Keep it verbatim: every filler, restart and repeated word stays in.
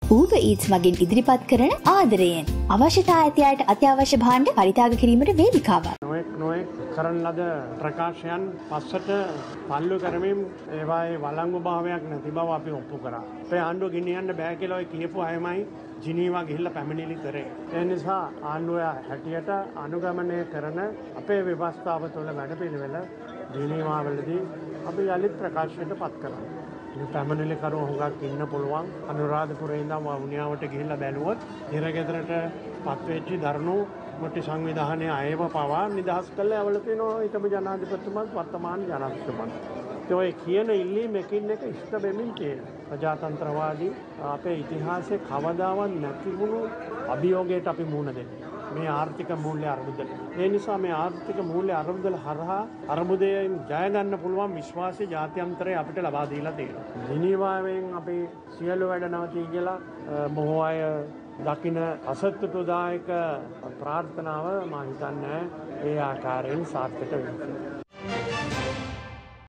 Uber Eats මගින් ඉදිරිපත් කරන ආදරයෙන් අවශ්‍යතා ඇති අයට අත්‍යවශ්‍ය භාණ්ඩ පරිත්‍යාග කිරීමට වේදිකාවක්. නොඑක් නොඑක් කරන ලද ප්‍රකාශයන් පස්සට පල්ලු කරමින් ඒවායේ වළංගු භාවයක් නැති බව අපි ඔප්පු කරා. අපේ ආණ්ඩුව ගෙනියන්න බෑ කියලා ඔය කියපු අයමයි ජිනීවා ගිහිල්ලා පැමිණිලි කරේ. ඒ නිසා ආණ්ඩුව හැටියට අනුගමනය කරන අපේ ව්‍යවස්ථාව තුළ වැඩපිළිවෙල ජිනීවාවලදී අපි යලිත් ප්‍රකාශයට පත් කරනවා. මේ පැමිණිලි කරු හුඟක් ඉන්න පුළුවන්. අනුරාධපුරේ ඉඳන් වවුනියාවට ගිහිල්ලා බැලුවොත් හිරගෙදරට පත්වෙච්ච දරුණු මොටි සංවිධානයේ අයව පවා නිදහස් කළා අවල තියෙනවා ඊටම ජනාධිපතිතුමත් වර්තමාන ජනාධිපතිතුමත්. ඒ ඔය කියන ඉල්ලීම එකින් එක ඉෂ්ට වෙමින් තියෙන ප්‍රජාතන්ත්‍රවාදී අපේ ඉතිහාසයේ කවදාවත් නැතිවුණු අභියෝගයට අපි මුහුණ දෙන්නේ. මේ ආර්ථික මූල්‍ය අර්බුදය. ඒ නිසා මේ ආර්ථික මූල්‍ය අර්බුදල හරහා අර්බුදයෙන් ජය ගන්න පුළුවන් විශ්වාසය ජාත්‍යන්තරය අපිට ලබා දීලා තියෙනවා. ජිනීවාවෙන් අපි සියලු වැඩ නවතී කියලා බොහෝ අය දකින අසතුටුදායක ප්‍රාර්ථනාව මම හිතන්නේ ඒ ආකාරයෙන් සාර්ථක වෙනවා.